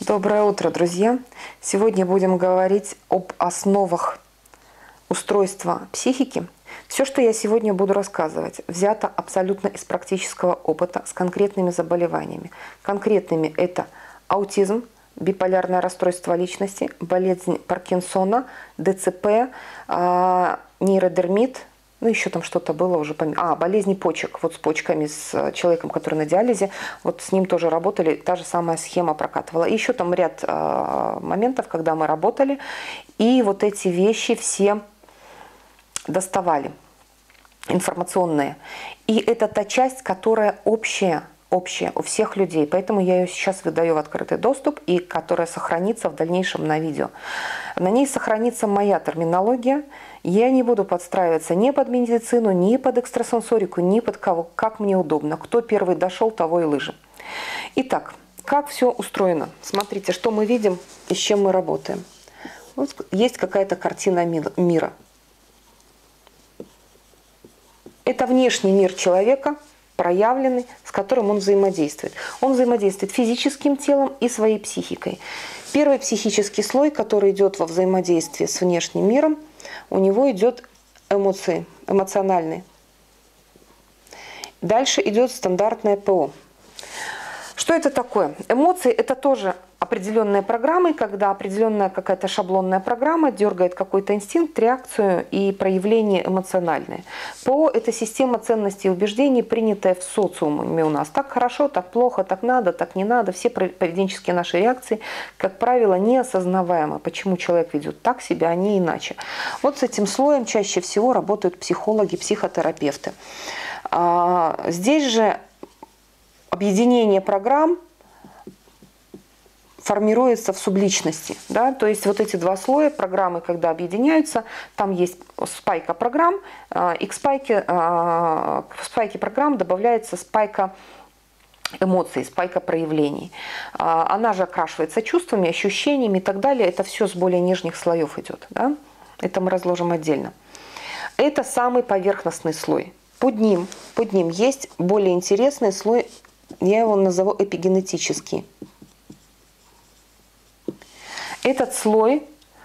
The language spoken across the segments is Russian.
Доброе утро, друзья! Сегодня будем говорить об основах устройства психики. Все, что я сегодня буду рассказывать, взято абсолютно из практического опыта с конкретными заболеваниями. Конкретными это аутизм, биполярное расстройство личности, болезнь Паркинсона, ДЦП, нейродермит, ну, еще там что-то было уже, болезни почек, вот с почками, с человеком, который на диализе, вот с ним тоже работали, та же самая схема прокатывала. И еще там ряд моментов, когда мы работали, и вот эти вещи все доставали, информационные. И это та часть, которая общая у всех людей, поэтому я ее сейчас выдаю в открытый доступ, и которая сохранится в дальнейшем на видео. На ней сохранится моя терминология, я не буду подстраиваться ни под медицину, ни под экстрасенсорику, ни под кого, как мне удобно. Кто первый дошел, того и лыжи. Итак, как все устроено? Смотрите, что мы видим и с чем мы работаем. Вот есть какая-то картина мира. Это внешний мир человека, проявленный, с которым он взаимодействует. Он взаимодействует физическим телом и своей психикой. Первый психический слой, который идет во взаимодействии с внешним миром, у него идет эмоции, эмоциональные. Дальше идет стандартное ПО. Что это такое? Эмоции – это тоже определенные программы, когда определенная какая-то шаблонная программа дергает какой-то инстинкт, реакцию и проявление эмоциональное. ПО – это система ценностей и убеждений, принятая в социуме у нас. Так хорошо, так плохо, так надо, так не надо. Все поведенческие наши реакции, как правило, неосознаваемы. Почему человек ведет так себя, а не иначе. Вот с этим слоем чаще всего работают психологи, психотерапевты. Здесь же объединение программ формируется в субличности. Да? То есть вот эти два слоя программы, когда объединяются, там есть спайка программ, и к спайке программ добавляется спайка эмоций, спайка проявлений. Она же окрашивается чувствами, ощущениями и так далее. Это все с более нижних слоев идет. Да? Это мы разложим отдельно. Это самый поверхностный слой. Под ним есть более интересный слой, я его назову эпигенетический. Этот слой,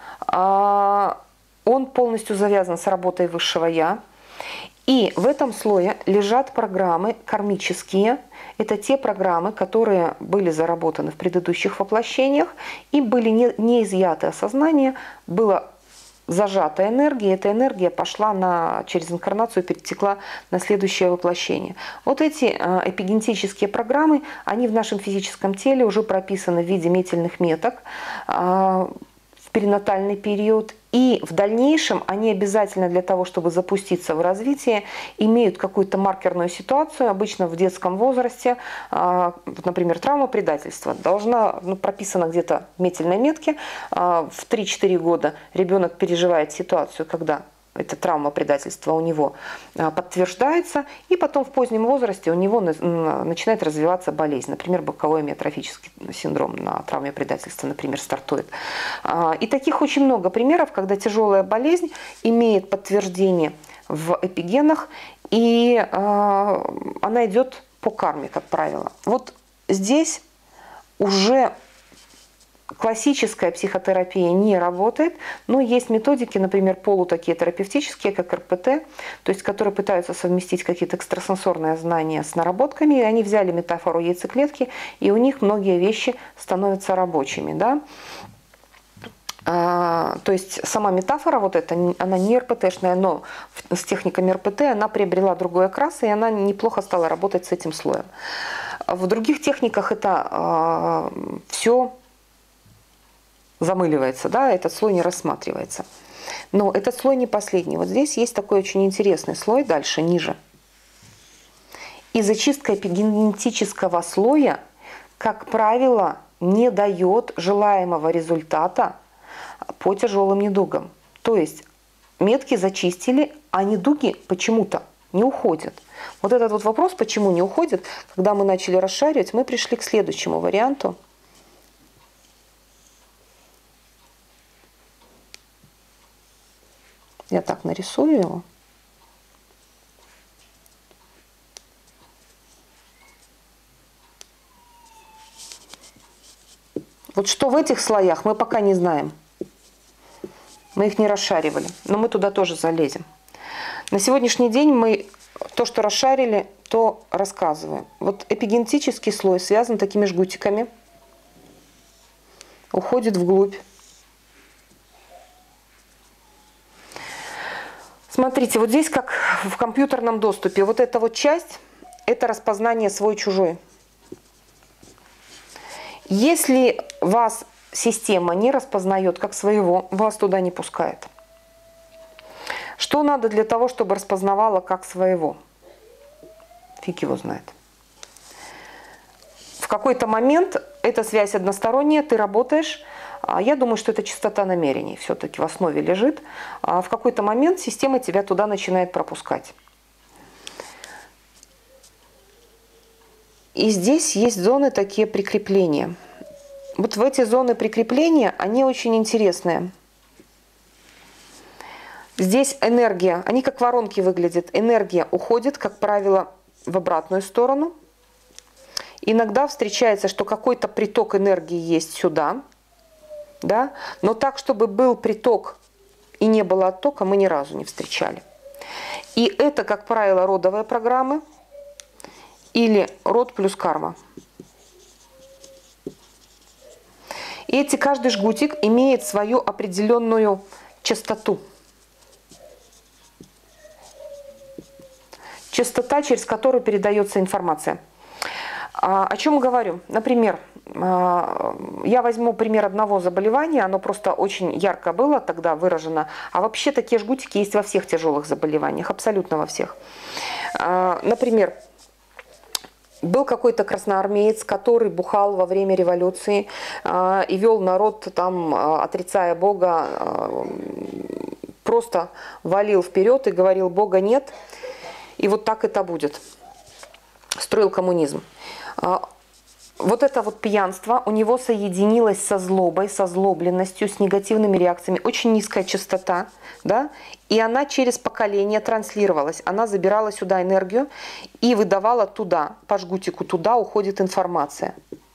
он полностью завязан с работой высшего Я. И в этом слое лежат программы кармические. Это те программы, которые были заработаны в предыдущих воплощениях и были не изъяты осознание, было зажатая энергия, эта энергия пошла через инкарнацию, перетекла на следующее воплощение. Вот эти эпигенетические программы, они в нашем физическом теле уже прописаны в виде метельных меток в перинатальный период. И в дальнейшем они обязательно для того, чтобы запуститься в развитие, имеют какую-то маркерную ситуацию, обычно в детском возрасте, например, травма предательства. Должна, прописана где-то в метельной метке, в 3-4 года ребенок переживает ситуацию, когда эта травма предательства у него подтверждается, и потом в позднем возрасте у него начинает развиваться болезнь. Например, боковой амиотрофический синдром на травме предательства, например, стартует. И таких очень много примеров, когда тяжелая болезнь имеет подтверждение в эпигенах, и она идет по карме, как правило. Вот здесь уже классическая психотерапия не работает, но есть методики, например, полутакие терапевтические, как РПТ, то есть которые пытаются совместить какие-то экстрасенсорные знания с наработками, и они взяли метафору яйцеклетки, и у них многие вещи становятся рабочими. Да? То есть сама метафора, вот эта, она не РПТшная, но с техниками РПТ она приобрела другой окрас, и она неплохо стала работать с этим слоем. В других техниках это все замыливается, да, этот слой не рассматривается. Но этот слой не последний. Вот здесь есть такой очень интересный слой, дальше, ниже. И зачистка эпигенетического слоя, как правило, не дает желаемого результата по тяжелым недугам. То есть метки зачистили, а недуги почему-то не уходят. Вот этот вот вопрос, почему не уходят, когда мы начали расшаривать, мы пришли к следующему варианту. Я так нарисую его. Вот что в этих слоях, мы пока не знаем. Мы их не расшаривали, но мы туда тоже залезем. На сегодняшний день мы то, что расшарили, то рассказываем. Вот эпигенетический слой связан такими жгутиками, уходит вглубь. Смотрите, вот здесь, как в компьютерном доступе, вот эта вот часть, это распознание свой-чужой. Если вас система не распознает как своего, вас туда не пускает. Что надо для того, чтобы распознавала как своего? Фиг его знает. В какой-то момент эта связь односторонняя, ты работаешь. Я думаю, что это чистота намерений все-таки в основе лежит. В какой-то момент система тебя туда начинает пропускать. И здесь есть зоны такие прикрепления. Вот в эти зоны прикрепления, они очень интересные. Здесь энергия, они как воронки выглядят. Энергия уходит, как правило, в обратную сторону. Иногда встречается, что какой-то приток энергии есть сюда. Да? Но так, чтобы был приток и не было оттока, мы ни разу не встречали. И это, как правило, родовые программы или род плюс карма. И каждый жгутик имеет свою определенную частоту. Частота, через которую передается информация. О чем говорю? Например, я возьму пример одного заболевания, оно просто очень ярко было тогда выражено, а вообще такие жгутики есть во всех тяжелых заболеваниях, абсолютно во всех. Например, был какой-то красноармеец, который бухал во время революции и вел народ, там, отрицая Бога, просто валил вперед и говорил: Бога нет, и вот так это будет. Строил коммунизм. Вот это вот пьянство у него соединилось со злобой, со злобленностью, с негативными реакциями. Очень низкая частота, да? И она через поколение транслировалась. Она забирала сюда энергию и выдавала туда, по жгутику туда уходит информация.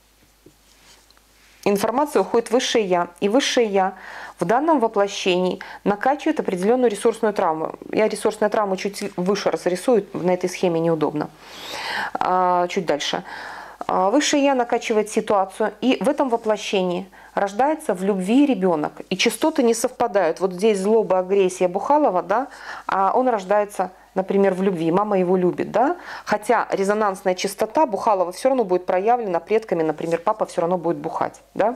Информация уходит в высшее Я. И высшее Я в данном воплощении накачивает определенную ресурсную травму. Я ресурсную травму чуть выше разрисую, на этой схеме неудобно. Чуть дальше. Высшее Я накачивает ситуацию, и в этом воплощении рождается в любви ребенок. И частоты не совпадают. Вот здесь злоба, агрессия Бухалова, да, а он рождается, например, в любви. Мама его любит, да. Хотя резонансная частота Бухалова все равно будет проявлена предками, например, папа все равно будет бухать, да.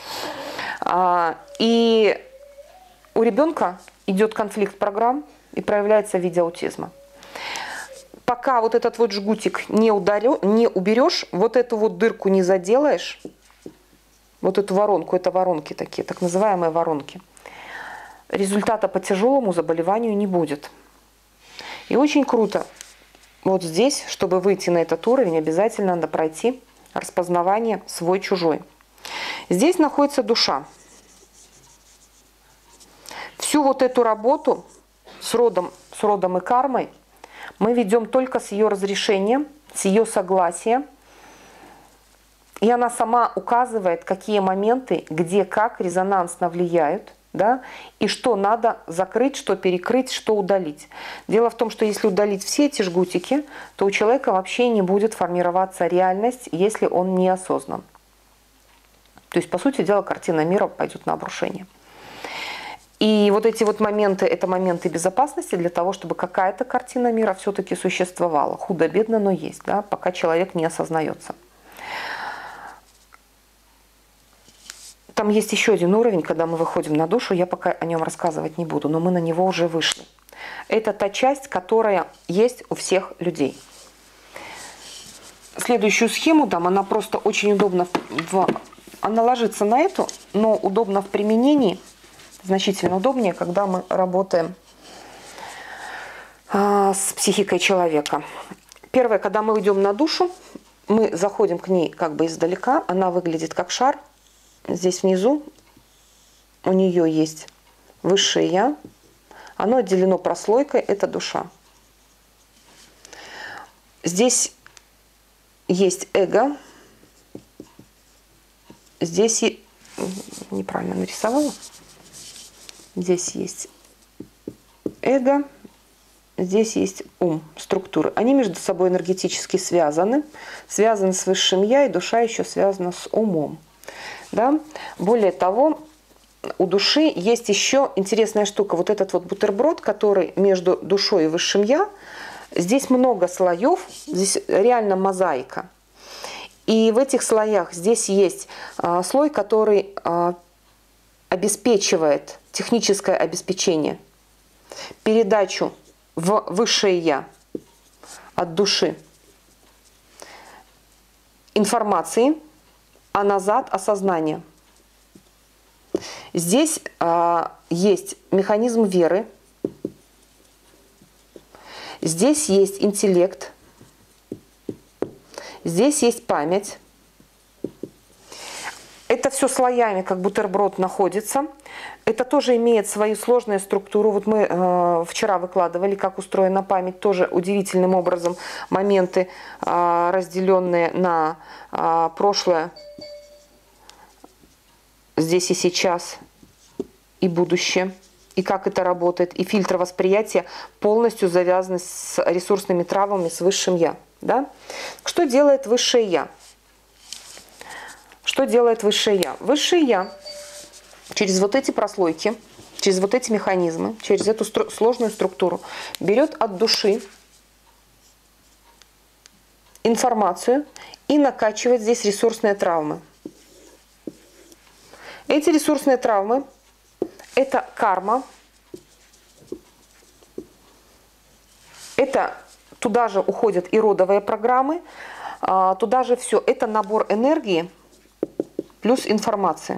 И у ребенка идет конфликт программ и проявляется в виде аутизма. Пока вот этот вот жгутик не уберешь, вот эту вот дырку не заделаешь, вот эту воронку, это воронки такие, так называемые воронки, результата по тяжелому заболеванию не будет. И очень круто, вот здесь, чтобы выйти на этот уровень, обязательно надо пройти распознавание свой-чужой. Здесь находится душа. Всю вот эту работу с родом и кармой мы ведем только с ее разрешением, с ее согласия. И она сама указывает, какие моменты, где, как резонансно влияют, да, и что надо закрыть, что перекрыть, что удалить. Дело в том, что если удалить все эти жгутики, то у человека вообще не будет формироваться реальность, если он не осознан. То есть, по сути дела, картина мира пойдет на обрушение. И вот эти вот моменты, это моменты безопасности для того, чтобы какая-то картина мира все-таки существовала. Худо-бедно, но есть, да, пока человек не осознается. Там есть еще один уровень, когда мы выходим на душу, я пока о нем рассказывать не буду, но мы на него уже вышли. Это та часть, которая есть у всех людей. Следующую схему дам, она просто очень удобна, она ложится на эту, но удобна в применении. Значительно удобнее, когда мы работаем с психикой человека. Первое, когда мы идем на душу, мы заходим к ней как бы издалека, она выглядит как шар. Здесь внизу у нее есть высшее Я, оно отделено прослойкой, это душа. Здесь есть эго, здесь неправильно нарисовала. Здесь есть эго, здесь есть ум, структуры. Они между собой энергетически связаны с высшим я, и душа еще связана с умом. Да? Более того, у души есть еще интересная штука. Вот этот вот бутерброд, который между душой и высшим я, здесь много слоев, здесь реально мозаика. И в этих слоях здесь есть слой, который обеспечивает техническое обеспечение, передачу в высшее я от души информации, а назад осознание. Здесь есть механизм веры, здесь есть интеллект, здесь есть память. Это все слоями, как бутерброд, находится. Это тоже имеет свою сложную структуру. Вот мы вчера выкладывали, как устроена память, тоже удивительным образом моменты, разделенные на прошлое, здесь и сейчас, и будущее, и как это работает, и фильтр восприятия полностью завязаны с ресурсными травмами, с высшим я. Да? Что делает высшее я? Что делает высшее я? Высшее я через вот эти прослойки, через вот эти механизмы, через эту сложную структуру берет от души информацию и накачивает здесь ресурсные травмы. Эти ресурсные травмы – это карма, это туда же уходят и родовые программы, туда же все. Это набор энергии плюс информации.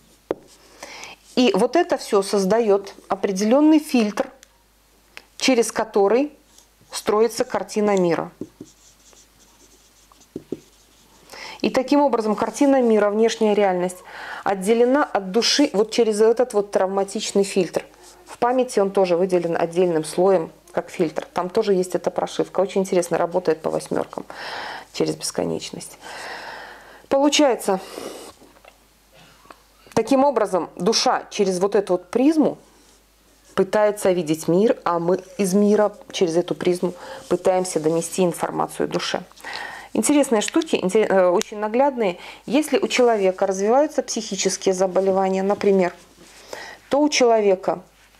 И вот это все создает определенный фильтр, через который строится картина мира. И таким образом картина мира, внешняя реальность, отделена от души вот через этот вот травматичный фильтр. В памяти он тоже выделен отдельным слоем, как фильтр. Там тоже есть эта прошивка. Очень интересно, работает по 8 через бесконечность. Получается, таким образом душа через вот эту вот призму пытается видеть мир, а мы из мира через эту призму пытаемся донести информацию душе. Интересные штуки, очень наглядные. Если у человека развиваются психические заболевания, например, то у человека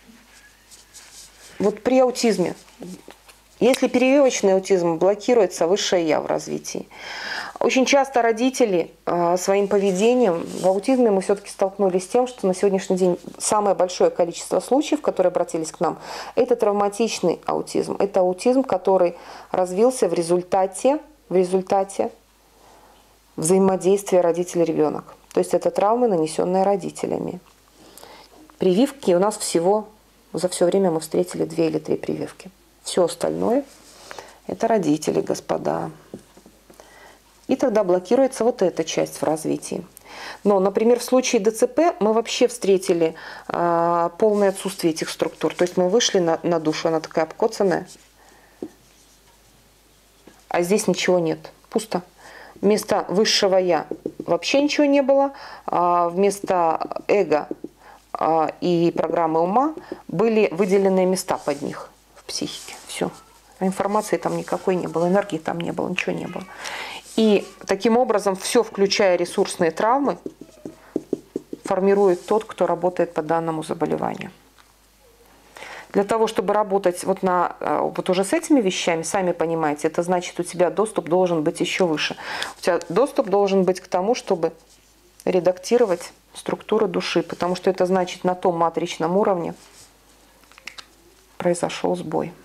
вот при аутизме, если прививочный аутизм, блокируется высшее я в развитии. Очень часто родители своим поведением, в аутизме мы все-таки столкнулись с тем, что на сегодняшний день самое большое количество случаев, которые обратились к нам, это травматичный аутизм. Это аутизм, который развился в результате взаимодействия родитель-ребенок. То есть это травмы, нанесенные родителями. Прививки у нас всего, за все время мы встретили 2 или 3 прививки. Все остальное – это родители, господа. И тогда блокируется вот эта часть в развитии. Но, например, в случае ДЦП мы вообще встретили полное отсутствие этих структур. То есть мы вышли на душу, она такая обкоцанная, а здесь ничего нет, пусто. Вместо высшего я вообще ничего не было, а вместо эго и программы ума были выделенные места под них в психике. Все. А информации там никакой не было, энергии там не было, ничего не было. И таким образом все, включая ресурсные травмы, формирует тот, кто работает по данному заболеванию. Для того, чтобы работать вот уже с этими вещами, сами понимаете, это значит, у тебя доступ должен быть еще выше. У тебя доступ должен быть к тому, чтобы редактировать структуру души, потому что это значит, на том матричном уровне произошел сбой.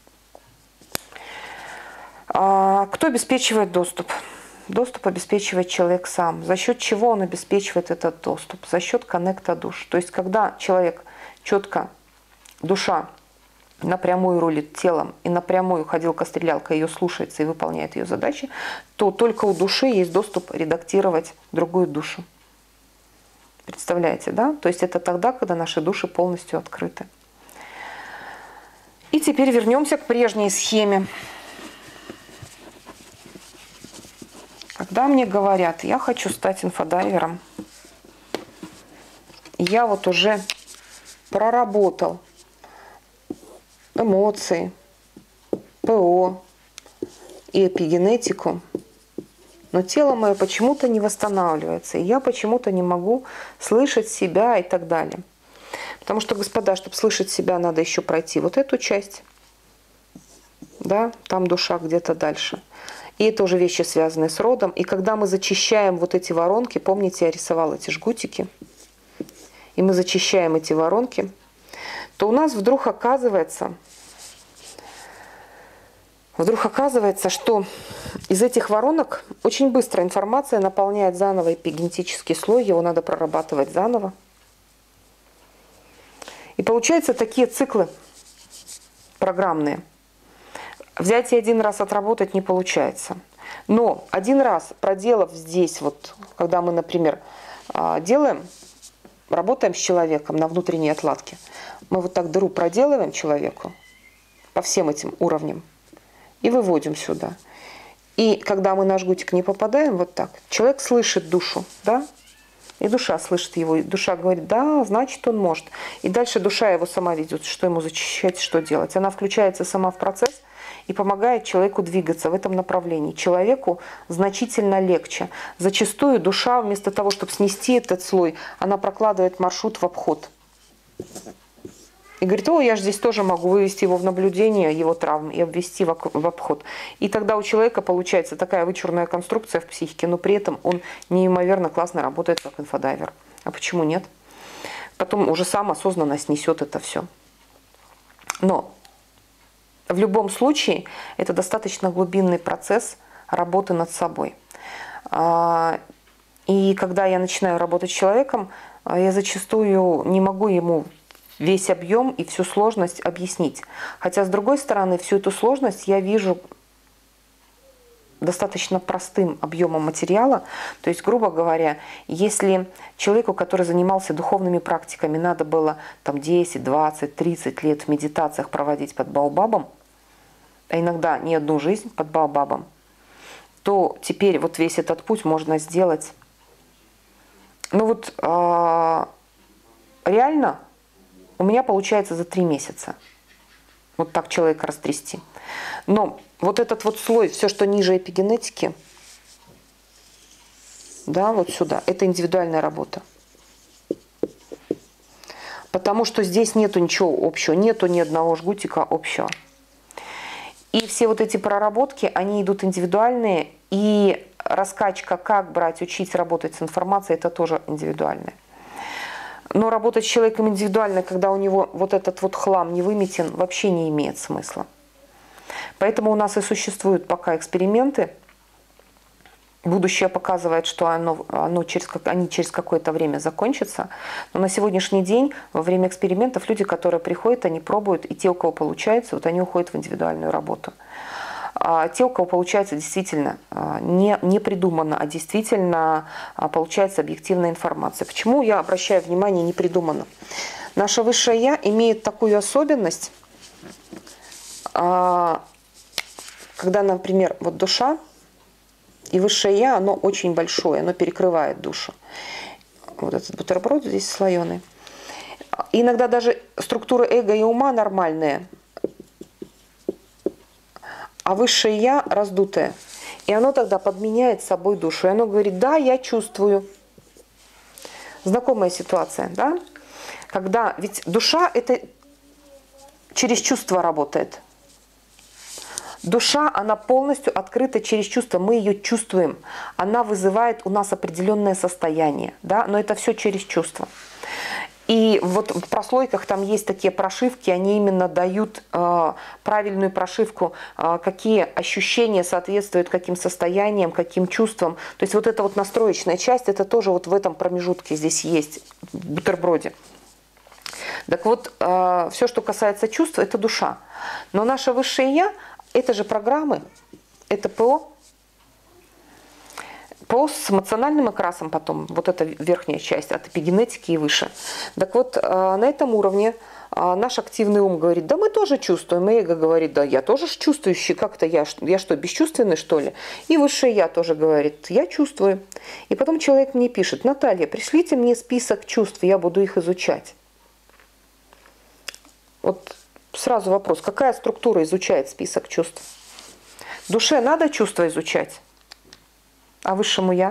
Кто обеспечивает доступ? Доступ обеспечивает человек сам. За счет чего он обеспечивает этот доступ? За счет коннекта душ. То есть, когда человек четко, душа напрямую рулит телом и напрямую ходилка-стрелялка ее слушается и выполняет ее задачи, то только у души есть доступ редактировать другую душу. Представляете, да? То есть это тогда, когда наши души полностью открыты. И теперь вернемся к прежней схеме. Когда мне говорят, я хочу стать инфодайвером, я вот уже проработал эмоции, ПО и эпигенетику, но тело мое почему-то не восстанавливается, и я почему-то не могу слышать себя и так далее. Потому что, господа, чтобы слышать себя, надо еще пройти вот эту часть, да, там душа где-то дальше. И это уже вещи, связанные с родом. И когда мы зачищаем вот эти воронки, помните, я рисовала эти жгутики, и мы зачищаем эти воронки, то у нас вдруг оказывается, что из этих воронок очень быстро информация наполняет заново эпигенетический слой, его надо прорабатывать заново. И получаются такие циклы программные. Взять и один раз отработать не получается. Но один раз проделав здесь, вот, когда мы, например, работаем с человеком на внутренней отладке, мы вот так дыру проделываем человеку по всем этим уровням и выводим сюда. И когда мы на жгутик не попадаем, вот так, человек слышит душу, да? И душа слышит его, и душа говорит, да, значит, он может. И дальше душа его сама ведет, что ему зачищать, что делать. Она включается сама в процесс и помогает человеку двигаться в этом направлении. Человеку значительно легче. Зачастую душа, вместо того, чтобы снести этот слой, она прокладывает маршрут в обход. И говорит, о, я же здесь тоже могу вывести его в наблюдение, его травм, и обвести в обход. И тогда у человека получается такая вычурная конструкция в психике, но при этом он неимоверно классно работает как инфодайвер. А почему нет? Потом уже сам осознанно снесет это все. Но в любом случае это достаточно глубинный процесс работы над собой. И когда я начинаю работать с человеком, я зачастую не могу ему весь объем и всю сложность объяснить. Хотя, с другой стороны, всю эту сложность я вижу достаточно простым объемом материала. То есть, грубо говоря, если человеку, который занимался духовными практиками, надо было там 10, 20, 30 лет в медитациях проводить под баобабом, а иногда не одну жизнь под баобабом, то теперь вот весь этот путь можно сделать. Ну вот реально у меня получается за 3 месяца. Вот так человека растрясти. Но вот этот вот слой, все, что ниже эпигенетики, да, вот сюда, это индивидуальная работа. Потому что здесь нету ничего общего, нету ни одного жгутика общего. И все вот эти проработки, они идут индивидуальные, и раскачка, как брать, учить работать с информацией, это тоже индивидуальное. Но работать с человеком индивидуально, когда у него вот этот вот хлам не выметен, вообще не имеет смысла. Поэтому у нас и существуют пока эксперименты. Будущее показывает, что они через какое-то время закончатся. Но на сегодняшний день, во время экспериментов, люди, которые приходят, они пробуют, и те, у кого получается, вот они уходят в индивидуальную работу. А те, у кого получается действительно не придумано, а действительно получается объективная информация. Почему я обращаю внимание не придумано? Наше высшее Я имеет такую особенность, когда, например, вот душа и высшее Я, оно очень большое, оно перекрывает душу. Вот этот бутерброд здесь слоеный. И иногда даже структура эго и ума нормальные, а высшее Я раздутое. И оно тогда подменяет собой душу. И оно говорит, да, я чувствую. Знакомая ситуация, да? Когда, ведь душа это через чувства работает. Душа, она полностью открыта через чувства. Мы ее чувствуем. Она вызывает у нас определенное состояние, да? Но это все через чувства. И вот в прослойках там есть такие прошивки, они именно дают правильную прошивку, какие ощущения соответствуют каким состояниям, каким чувствам. То есть вот эта вот настроечная часть, это тоже вот в этом промежутке здесь есть, в бутерброде. Так вот, все, что касается чувств, это душа. Но наше высшее Я, это же программы, это ПО. По эмоциональным окрасам потом, вот эта верхняя часть от эпигенетики и выше. Так вот, на этом уровне наш активный ум говорит, да мы тоже чувствуем, и эго говорит, да я тоже чувствующий, как-то я что, бесчувственный что ли? И высшее я тоже говорит, я чувствую. И потом человек мне пишет, Наталья, пришлите мне список чувств, я буду их изучать. Вот сразу вопрос, какая структура изучает список чувств? Душе надо чувства изучать, а высшему я?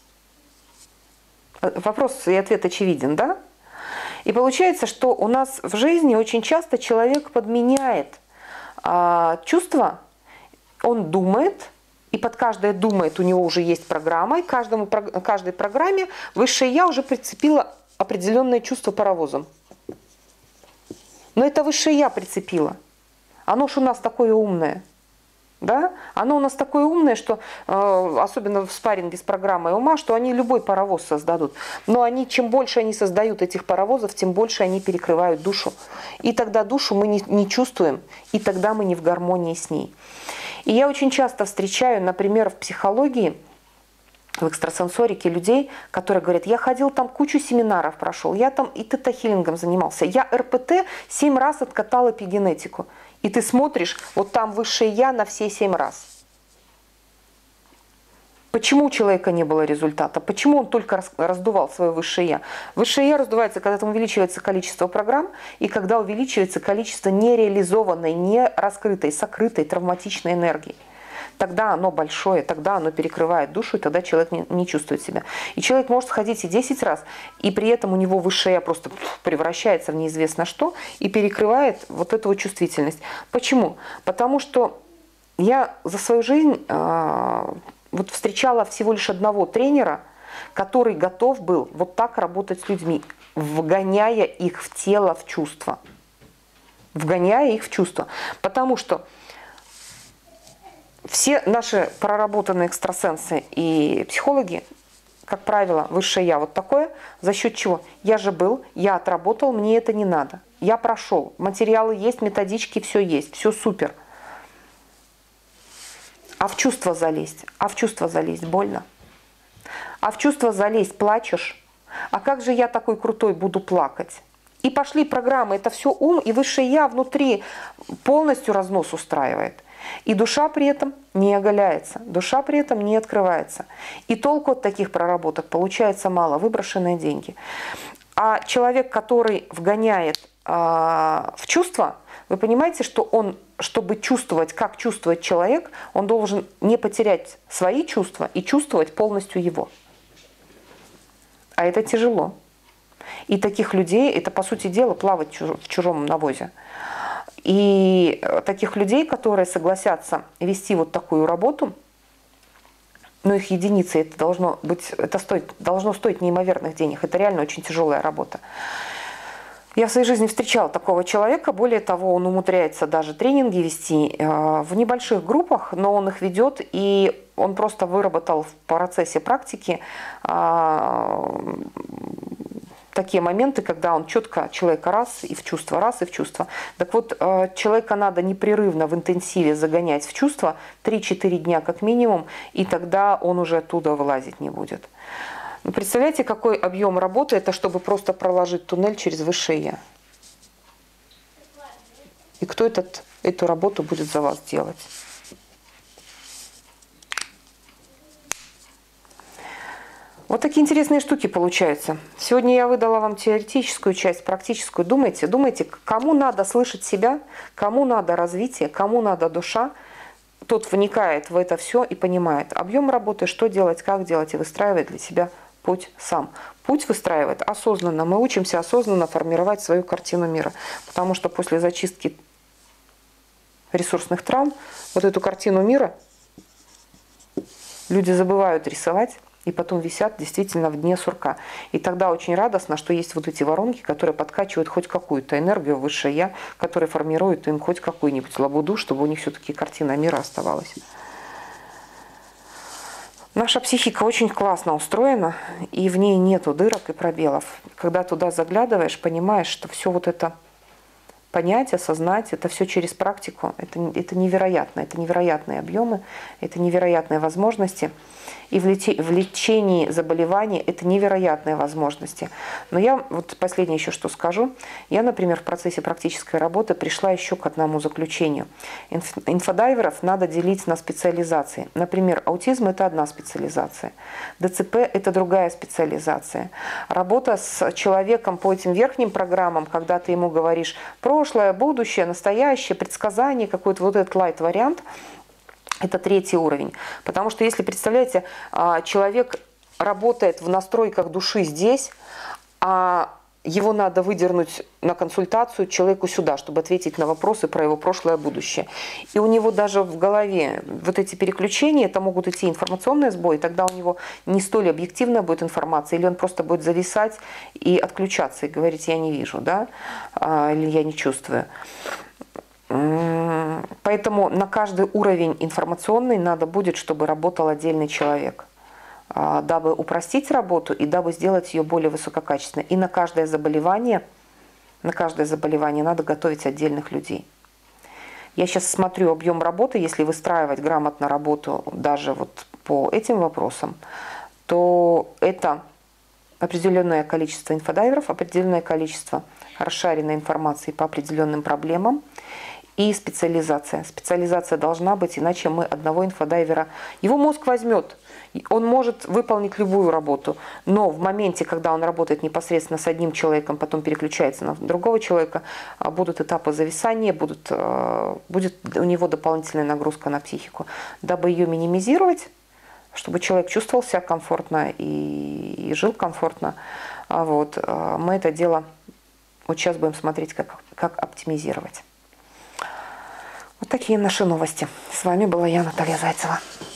Вопрос и ответ очевиден, да? И получается, что у нас в жизни очень часто человек подменяет чувства, он думает, и под каждое думает у него уже есть программа, и каждой программе высшее я уже прицепило определенное чувство паровозом. Но это высшее я прицепило. Оно ж у нас такое умное. Да? Оно у нас такое умное, что особенно в спарринге с программой ума, что они любой паровоз создадут. Но чем больше они создают этих паровозов, тем больше они перекрывают душу. И тогда душу мы не чувствуем, и тогда мы не в гармонии с ней. И я очень часто встречаю, например, в психологии, в экстрасенсорике людей, которые говорят, я ходил там кучу семинаров прошел, я там и тета-хилингом занимался, я РПТ 7 раз откатал эпигенетику. И ты смотришь, вот там высшее я на все 7 раз. Почему у человека не было результата? Почему он только раздувал свое высшее я? Высшее я раздувается, когда там увеличивается количество программ, и когда увеличивается количество нереализованной, не раскрытой, сокрытой, травматичной энергии. Тогда оно большое, тогда оно перекрывает душу, и тогда человек не чувствует себя. И человек может ходить и 10 раз, и при этом у него высшее я просто превращается в неизвестно что и перекрывает вот эту вот чувствительность. Почему? Потому что я за свою жизнь вот встречала всего лишь одного тренера, который готов был вот так работать с людьми, вгоняя их в тело, в чувства. Вгоняя их в чувства. Потому что все наши проработанные экстрасенсы и психологи, как правило, высшее я вот такое, за счет чего? Я же был, я отработал, мне это не надо. Я прошел, материалы есть, методички, все есть, все супер. А в чувства залезть больно. А в чувства залезть плачешь. А как же я такой крутой буду плакать? И пошли программы, это все ум, и высшее я внутри полностью разнос устраивает. И душа при этом не оголяется, душа при этом не открывается. И толку от таких проработок получается мало, выброшенные деньги. А человек, который вгоняет в чувства, вы понимаете, что он, чтобы чувствовать, как чувствует человек, он должен не потерять свои чувства и чувствовать полностью его. А это тяжело. И таких людей, это по сути дела плавать в чужом навозе. И таких людей, которые согласятся вести вот такую работу, ну их единицы, это должно стоить неимоверных денег. Это реально очень тяжелая работа. Я в своей жизни встречала такого человека, более того, он умудряется даже тренинги вести в небольших группах, но он их ведет, и он просто выработал в процессе практики такие моменты, когда он четко человека раз и в чувство, раз и в чувство. Так вот, человека надо непрерывно в интенсиве загонять в чувство 3-4 дня как минимум, и тогда он уже оттуда вылазить не будет. Ну, представляете, какой объем работы это, чтобы просто проложить туннель через высшее я? И кто эту работу будет за вас делать? Вот такие интересные штуки получаются. Сегодня я выдала вам теоретическую часть, практическую. Думайте, кому надо слышать себя, кому надо развитие, кому надо душа. Тот вникает в это все и понимает объем работы, что делать, как делать, и выстраивает для себя путь сам. Путь выстраивает осознанно. Мы учимся осознанно формировать свою картину мира. Потому что после зачистки ресурсных травм вот эту картину мира люди забывают рисовать. И потом висят действительно в дне сурка. И тогда очень радостно, что есть вот эти воронки, которые подкачивают хоть какую-то энергию высшее я, которые формируют им хоть какую-нибудь лабуду, чтобы у них все-таки картина мира оставалась. Наша психика очень классно устроена, и в ней нету дырок и пробелов. Когда туда заглядываешь, понимаешь, что все вот это понять, осознать. Это все через практику. Это невероятно. Это невероятные объемы, это невероятные возможности. И в лечении заболеваний это невероятные возможности. Но я вот последнее еще что скажу. Я, например, в процессе практической работы пришла еще к одному заключению. Инфодайверов надо делить на специализации. Например, аутизм – это одна специализация. ДЦП – это другая специализация. Работа с человеком по этим верхним программам, когда ты ему говоришь прошлое, будущее, настоящее, предсказание, какой-то вот этот лайт-вариант – это третий уровень. Потому что, если, представляете, человек работает в настройках души здесь, а его надо выдернуть на консультацию человеку сюда, чтобы ответить на вопросы про его прошлое, будущее. И у него даже в голове вот эти переключения, это могут идти информационные сбои, тогда у него не столь объективная будет информация, или он просто будет зависать и отключаться, и говорить «я не вижу», да? Или «я не чувствую». Поэтому на каждый уровень информационный надо будет, чтобы работал отдельный человек, дабы упростить работу и дабы сделать ее более высококачественной. И на каждое заболевание надо готовить отдельных людей. Я сейчас смотрю объем работы, если выстраивать грамотно работу даже вот по этим вопросам, то это определенное количество инфодайверов, определенное количество расшаренной информации по определенным проблемам, и специализация. Специализация должна быть, иначе мы одного инфодайвера... Его мозг возьмет, он может выполнить любую работу, но в моменте, когда он работает непосредственно с одним человеком, потом переключается на другого человека, будут этапы зависания, будет у него дополнительная нагрузка на психику. Дабы ее минимизировать, чтобы человек чувствовал себя комфортно и жил комфортно, вот, мы это дело вот сейчас будем смотреть, как оптимизировать. Вот такие наши новости. С вами была я, Наталья Зайцева.